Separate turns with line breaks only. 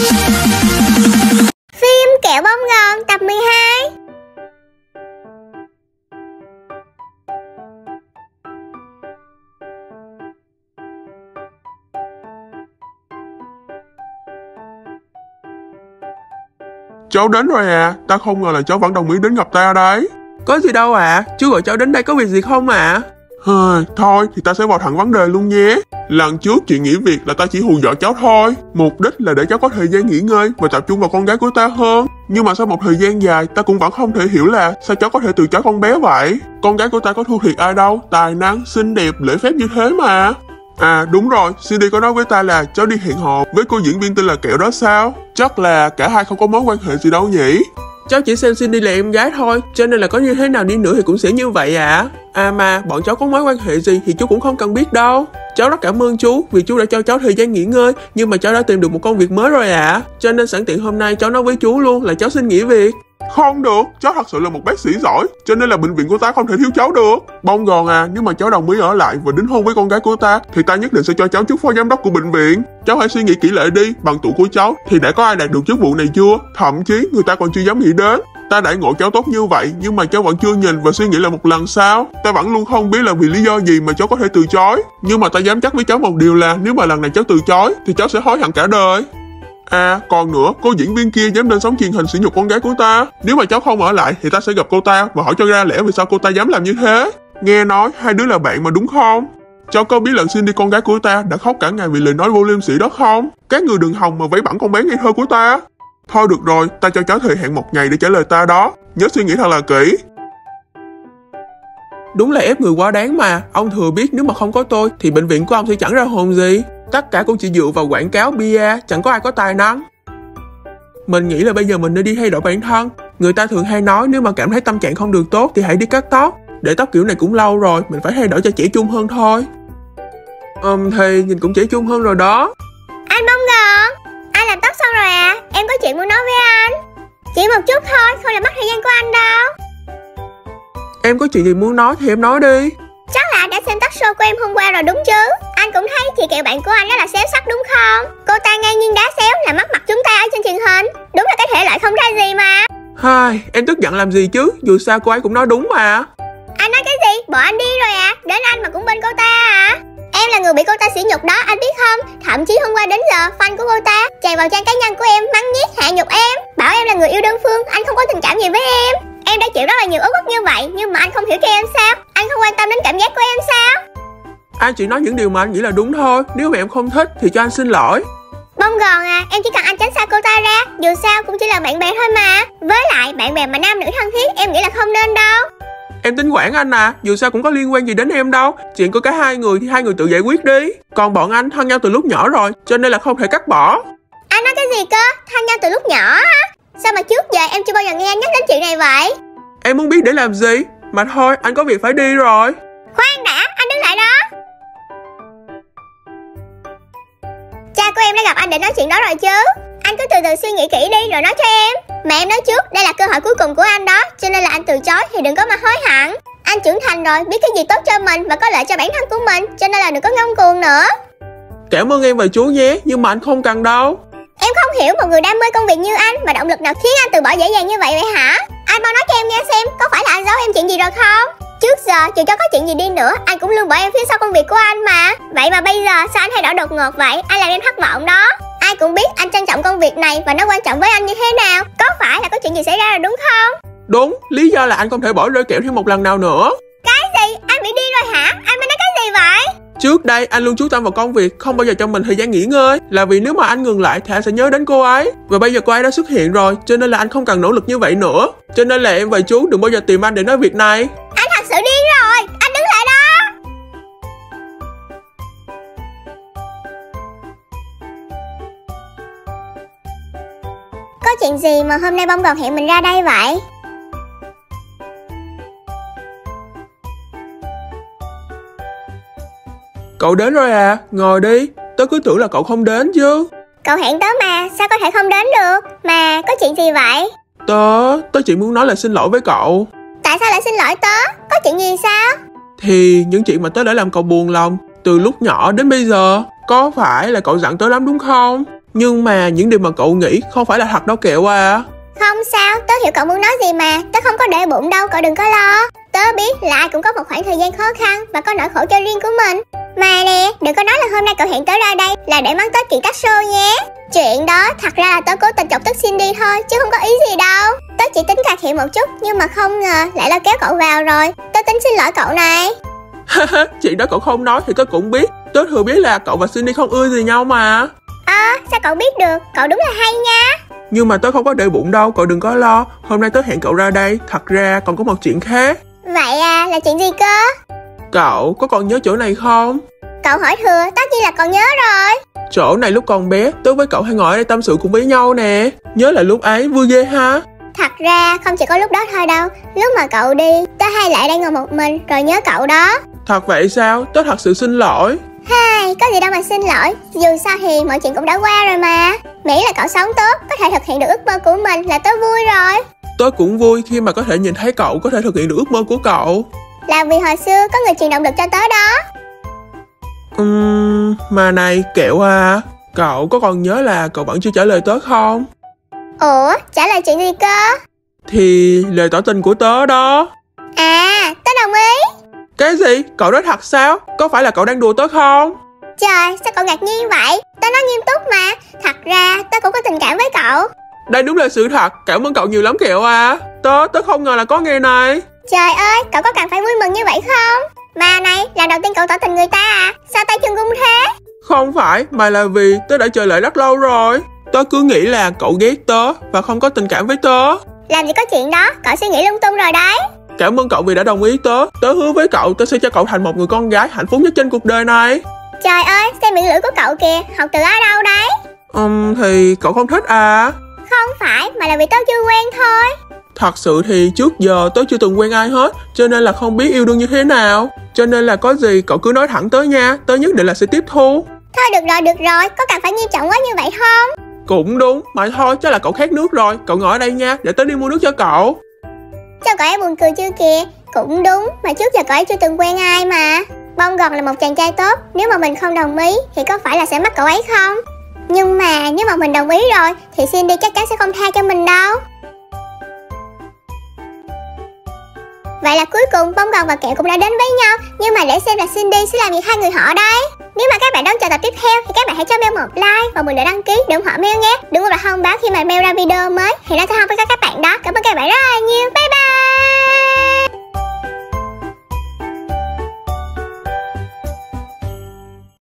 Phim Kẹo Bông Gòn tập 12.
Cháu đến rồi à, ta không ngờ là cháu vẫn đồng ý đến gặp ta đấy.
Có gì đâu ạ, chú gọi cháu đến đây có việc gì không ạ?
Thôi thì ta sẽ vào thẳng vấn đề luôn nhé. Lần trước chuyện nghỉ việc là ta chỉ hù dọa cháu thôi. Mục đích là để cháu có thời gian nghỉ ngơi và tập trung vào con gái của ta hơn. Nhưng mà sau một thời gian dài, ta cũng vẫn không thể hiểu là sao cháu có thể từ chối con bé vậy. Con gái của ta có thua thiệt ai đâu, tài năng, xinh đẹp, lễ phép như thế mà. À đúng rồi, Cindy có nói với ta là cháu đi hẹn hò với cô diễn viên tên là Kẹo đó sao? Chắc là cả hai không có mối quan hệ gì đâu nhỉ?
Cháu chỉ xem Cindy là em gái thôi, cho nên là có như thế nào đi nữa thì cũng sẽ như vậy ạ. À mà bọn cháu có mối quan hệ gì thì chú cũng không cần biết đâu. Cháu rất cảm ơn chú vì chú đã cho cháu thời gian nghỉ ngơi, nhưng mà cháu đã tìm được một công việc mới rồi ạ. Cho nên sẵn tiện hôm nay cháu nói với chú luôn là cháu xin nghỉ việc.
Không được, cháu thật sự là một bác sĩ giỏi, cho nên là bệnh viện của ta không thể thiếu cháu được. Bông Gòn à, nếu mà cháu đồng ý ở lại và đính hôn với con gái của ta thì ta nhất định sẽ cho cháu chức phó giám đốc của bệnh viện. Cháu hãy suy nghĩ kỹ lại đi, bằng tuổi của cháu thì đã có ai đạt được chức vụ này chưa? Thậm chí người ta còn chưa dám nghĩ đến. Ta đãi ngộ cháu tốt như vậy nhưng mà cháu vẫn chưa nhìn và suy nghĩ lại một lần sao? Ta vẫn luôn không biết là vì lý do gì mà cháu có thể từ chối. Nhưng mà ta dám chắc với cháu một điều là nếu mà lần này cháu từ chối thì cháu sẽ hối hận cả đời. À còn nữa, cô diễn viên kia dám lên sóng truyền hình sỉ nhục con gái của ta. Nếu mà cháu không ở lại thì ta sẽ gặp cô ta và hỏi cho ra lẽ vì sao cô ta dám làm như thế. Nghe nói hai đứa là bạn mà đúng không? Cháu có biết lần Cindy con gái của ta đã khóc cả ngày vì lời nói vô liêm sỉ đó không? Các người đừng hòng mà vấy bẩn con bé ngây thơ của ta. Thôi được rồi, ta cho cháu thời hạn 1 ngày để trả lời ta đó. Nhớ suy nghĩ thật là kỹ.
Đúng là ép người quá đáng mà. Ông thừa biết nếu mà không có tôi thì bệnh viện của ông sẽ chẳng ra hồn gì. Tất cả cũng chỉ dựa vào quảng cáo bia, chẳng có ai có tài năng. Mình nghĩ là bây giờ mình nên đi thay đổi bản thân. Người ta thường hay nói nếu mà cảm thấy tâm trạng không được tốt thì hãy đi cắt tóc. Để tóc kiểu này cũng lâu rồi, mình phải thay đổi cho trẻ trung hơn thôi. Thì nhìn cũng trẻ trung hơn rồi đó.
Anh Bông Gòn, anh làm tóc xong rồi à? Em có chuyện muốn nói với anh. Chỉ một chút thôi, không là mất thời gian của anh đâu.
Em có chuyện gì muốn nói thì em nói đi.
Chắc là anh đã xem talk show của em hôm qua rồi đúng chứ? Anh cũng thấy chị Kẹo bạn của anh đó là xéo sắc đúng không? Cô ta ngang nhiên đá xéo làm mất mặt chúng ta ở trên truyền hình. Đúng là cái thể loại không ra gì mà.
Em tức giận làm gì chứ? Dù sao cô ấy cũng nói đúng mà.
Anh nói cái gì? Bỏ anh đi rồi à? Đến anh mà cũng bên cô ta à? Em là người bị cô ta sỉ nhục đó, anh biết không? Thậm chí hôm qua đến giờ fan của cô ta tràn vào trang cá nhân của em, mắng nhiếc hạ nhục em, bảo em là người yêu đơn phương, anh không có tình cảm gì với em. Em đã chịu rất là nhiều uất ức như vậy, nhưng mà anh không hiểu cho em sao? Anh không quan tâm đến cảm giác của em sao?
Anh chỉ nói những điều mà anh nghĩ là đúng thôi. Nếu mà em không thích thì cho anh xin lỗi.
Bông Gòn à, em chỉ cần anh tránh xa cô ta ra. Dù sao cũng chỉ là bạn bè thôi mà. Với lại bạn bè mà nam nữ thân thiết em nghĩ là không nên đâu.
Em tính quản anh à, dù sao cũng có liên quan gì đến em đâu. Chuyện của cả hai người thì hai người tự giải quyết đi. Còn bọn anh thân nhau từ lúc nhỏ rồi, cho nên là không thể cắt bỏ.
Anh nói cái gì cơ? Thân nhau từ lúc nhỏ á? Sao mà trước giờ em chưa bao giờ nghe anh nhắc đến chuyện này vậy?
Em muốn biết để làm gì? Mà thôi, anh có việc phải đi rồi.
Khoan đã, anh đứng lại đó. Cha của em đã gặp anh để nói chuyện đó rồi chứ? Anh cứ từ từ suy nghĩ kỹ đi rồi nói cho em. Mà em nói trước, đây là cơ hội cuối cùng của anh đó, cho nên là anh từ chối thì đừng có mà hối hận. Anh trưởng thành rồi, biết cái gì tốt cho mình và có lợi cho bản thân của mình, cho nên là đừng có ngông cuồng nữa.
Cảm ơn em và chú nhé, nhưng mà anh không cần đâu.
Em không hiểu một người đam mê công việc như anh mà động lực nào khiến anh từ bỏ dễ dàng như vậy hả? Anh mau nói cho em nghe xem, có phải là anh giấu em chuyện gì rồi không? Trước giờ dù cho có chuyện gì đi nữa, anh cũng luôn bỏ em phía sau công việc của anh mà. Vậy mà bây giờ sao anh thay đổi đột ngột vậy? Anh làm em thất vọng đó. Ai cũng biết anh trân trọng công việc này và nó quan trọng với anh như thế nào. Có phải là có chuyện gì xảy ra rồi đúng không?
Đúng, lý do là anh không thể bỏ rơi Kẹo thêm một lần nào nữa.
Cái gì? Anh bị điên rồi hả? Anh mới nói cái gì vậy?
Trước đây anh luôn chú tâm vào công việc, không bao giờ cho mình thời gian nghỉ ngơi. Là vì nếu mà anh ngừng lại thì anh sẽ nhớ đến cô ấy. Và bây giờ cô ấy đã xuất hiện rồi, cho nên là anh không cần nỗ lực như vậy nữa. Cho nên là em và chú đừng bao giờ tìm anh để nói việc này.
Anh thật sự điên rồi, anh đứng lại đó. Có chuyện gì mà hôm nay Bông Gòn hẹn mình ra đây vậy?
Cậu đến rồi à, ngồi đi. Tớ cứ tưởng là cậu không đến chứ.
Cậu hẹn tớ mà, sao có thể không đến được? Mà có chuyện gì vậy?
Tớ chỉ muốn nói là xin lỗi với cậu.
Tại sao lại xin lỗi tớ? Có chuyện gì sao?
Thì những chuyện mà tớ đã làm cậu buồn lòng từ lúc nhỏ đến bây giờ, có phải là cậu giận tớ lắm đúng không? Nhưng mà những điều mà cậu nghĩ không phải là thật đâu Kẹo à.
Không sao, tớ hiểu cậu muốn nói gì mà. Tớ không có để bụng đâu, cậu đừng có lo. Tớ biết là ai cũng có một khoảng thời gian khó khăn và có nỗi khổ cho riêng của mình. Mà nè, đừng có nói là hôm nay cậu hẹn tớ ra đây là để mắng tớ chuyện tách show nhé. Chuyện đó thật ra là tớ cố tình chọc tức Cindy thôi, chứ không có ý gì đâu. Tớ chỉ tính cà khịa một chút, nhưng mà không ngờ lại lôi kéo cậu vào rồi. Tớ tính xin lỗi cậu này.
Chuyện đó cậu không nói thì tớ cũng biết. Tớ thừa biết là cậu và Cindy không ưa gì nhau mà.
Sao cậu biết được, cậu đúng là hay nha.
Nhưng mà tớ không có để bụng đâu, cậu đừng có lo. Hôm nay tớ hẹn cậu ra đây, thật ra còn có một chuyện khác.
Vậy à, là chuyện gì cơ?
Cậu có còn nhớ chỗ này không?
Cậu hỏi thừa, tất nhiên là còn nhớ rồi.
Chỗ này lúc còn bé, tớ với cậu hay ngồi ở đây tâm sự cùng với nhau nè. Nhớ là lúc ấy vui ghê ha.
Thật ra không chỉ có lúc đó thôi đâu. Lúc mà cậu đi, tớ hay lại đây ngồi một mình rồi nhớ cậu đó.
Thật vậy sao? Tớ thật sự xin lỗi.
Hay, có gì đâu mà xin lỗi. Dù sao thì mọi chuyện cũng đã qua rồi mà. Miễn là cậu sống tốt, có thể thực hiện được ước mơ của mình là tớ vui rồi.
Tớ cũng vui khi mà có thể nhìn thấy cậu có thể thực hiện được ước mơ của cậu.
Là vì hồi xưa có người truyền động lực cho tớ đó.
Mà này Kẹo à, cậu có còn nhớ là cậu vẫn chưa trả lời tớ không?
Ủa, trả lời chuyện gì cơ?
Thì lời tỏ tình của tớ đó.
À, tớ đồng ý.
Cái gì? Cậu nói thật sao? Có phải là cậu đang đùa tớ không?
Trời, sao cậu ngạc nhiên vậy? Tớ nói nghiêm túc mà. Thật ra, tớ cũng có tình cảm với cậu.
Đây đúng là sự thật. Cảm ơn cậu nhiều lắm Kẹo à. Tớ không ngờ là có nghề này.
Trời ơi, cậu có cần phải vui mừng như vậy không? Mà này, lần đầu tiên cậu tỏ tình người ta à? Sao tay chân run thế?
Không phải, mà là vì tớ đã chờ đợi rất lâu rồi. Tớ cứ nghĩ là cậu ghét tớ và không có tình cảm với tớ.
Làm gì có chuyện đó, cậu suy nghĩ lung tung rồi đấy.
Cảm ơn cậu vì đã đồng ý tớ. Tớ hứa với cậu tớ sẽ cho cậu thành một người con gái hạnh phúc nhất trên cuộc đời này.
Trời ơi, xem miệng lưỡi của cậu kìa, học từ ở đâu đấy?
Thì cậu không thích à?
Không phải, mà là vì tớ chưa quen thôi.
Thật sự thì trước giờ tớ chưa từng quen ai hết, cho nên là không biết yêu đương như thế nào. Cho nên là có gì cậu cứ nói thẳng tớ nha, tớ nhất định là sẽ tiếp thu.
Thôi được rồi, có cần phải nghiêm trọng quá như vậy không?
Cũng đúng, mà thôi chắc là cậu khát nước rồi. Cậu ngồi ở đây nha, để tớ đi mua nước cho cậu.
Cho cậu ấy buồn cười chưa kìa. Cũng đúng, mà trước giờ cậu ấy chưa từng quen ai mà. Bông Gòn là một chàng trai tốt, nếu mà mình không đồng ý thì có phải là sẽ mắc cậu ấy không? Nhưng mà nếu mà mình đồng ý rồi thì Cindy chắc chắn sẽ không tha cho mình đâu. Vậy là cuối cùng Bông Gòn và Kẹo cũng đã đến với nhau. Nhưng mà để xem là Cindy sẽ làm gì hai người họ đây. Nếu mà các bạn đón chờ tập tiếp theo thì các bạn hãy cho Mel một like và mình đã đăng ký để ủng hộ Mel nhé. Đừng quên là thông báo khi mà Mel ra video mới thì nó sẽ thông với các bạn đó. Cảm ơn các bạn rất là nhiều. Bye.